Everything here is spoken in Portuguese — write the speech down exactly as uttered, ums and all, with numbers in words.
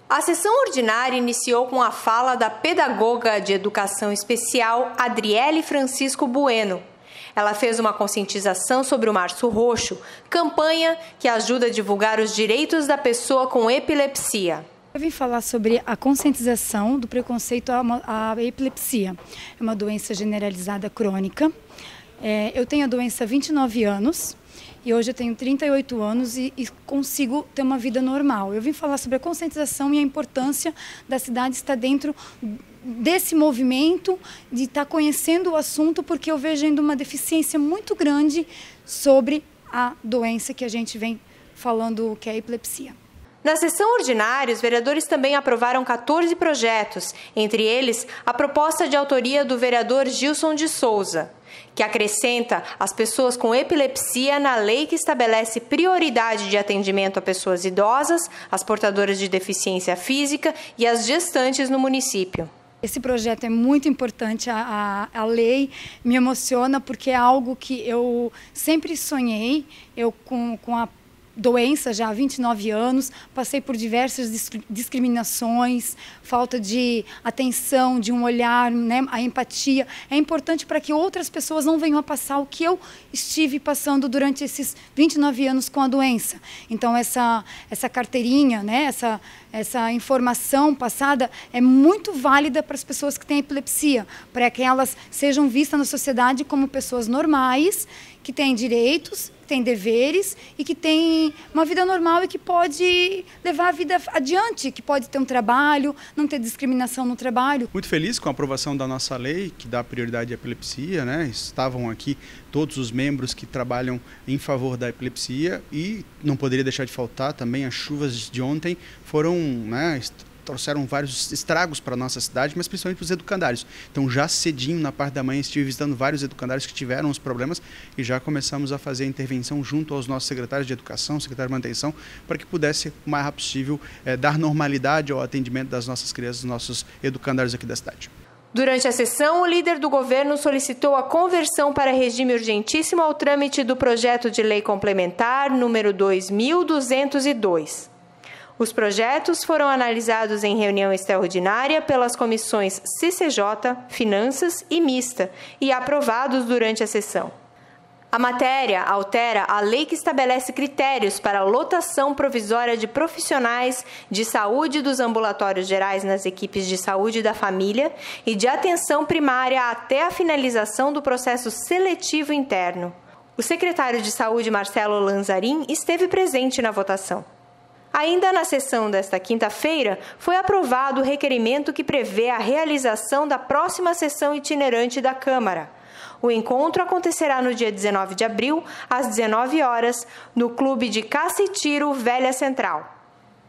A sessão ordinária iniciou com a fala da pedagoga de educação especial Adriele Francisco Bueno. Ela fez uma conscientização sobre o Março Roxo, campanha que ajuda a divulgar os direitos da pessoa com epilepsia. Eu vim falar sobre a conscientização do preconceito à epilepsia. É uma doença generalizada crônica. É, eu tenho a doença há vinte e nove anos e hoje eu tenho trinta e oito anos e, e consigo ter uma vida normal. Eu vim falar sobre a conscientização e a importância da cidade estar dentro desse movimento, de estar conhecendo o assunto, porque eu vejo ainda uma deficiência muito grande sobre a doença que a gente vem falando, que é a epilepsia. Na sessão ordinária, os vereadores também aprovaram quatorze projetos, entre eles a proposta de autoria do vereador Gilson de Souza, que acrescenta as pessoas com epilepsia na lei que estabelece prioridade de atendimento a pessoas idosas, as portadoras de deficiência física e as gestantes no município. Esse projeto é muito importante, a, a, a lei me emociona porque é algo que eu sempre sonhei, eu com, com a doença já há vinte e nove anos, passei por diversas discriminações, falta de atenção, de um olhar, né, a empatia. É importante para que outras pessoas não venham a passar o que eu estive passando durante esses vinte e nove anos com a doença. Então essa, essa carteirinha, né, essa, essa informação passada é muito válida para as pessoas que têm epilepsia, para que elas sejam vistas na sociedade como pessoas normais, que têm direitos, que têm deveres e que têm uma vida normal e que pode levar a vida adiante, que pode ter um trabalho, não ter discriminação no trabalho. Muito feliz com a aprovação da nossa lei, que dá prioridade à epilepsia, né? Estavam aqui todos os membros que trabalham em favor da epilepsia e não poderia deixar de faltar também as chuvas de ontem foram, né, trouxeram vários estragos para a nossa cidade, mas principalmente para os educandários. Então já cedinho, na parte da manhã, estive visitando vários educandários que tiveram os problemas e já começamos a fazer a intervenção junto aos nossos secretários de educação, secretário de manutenção, para que pudesse, o mais rápido possível, é, dar normalidade ao atendimento das nossas crianças, dos nossos educandários aqui da cidade. Durante a sessão, o líder do governo solicitou a conversão para regime urgentíssimo ao trâmite do projeto de lei complementar número dois mil duzentos e dois. Os projetos foram analisados em reunião extraordinária pelas comissões C C J, Finanças e Mista e aprovados durante a sessão. A matéria altera a lei que estabelece critérios para a lotação provisória de profissionais de saúde dos ambulatórios gerais nas equipes de saúde da família e de atenção primária até a finalização do processo seletivo interno. O secretário de Saúde, Marcelo Lanzarin, esteve presente na votação. Ainda na sessão desta quinta-feira, foi aprovado o requerimento que prevê a realização da próxima sessão itinerante da Câmara. O encontro acontecerá no dia dezenove de abril, às dezenove horas, no Clube de Caça e Tiro Velha Central.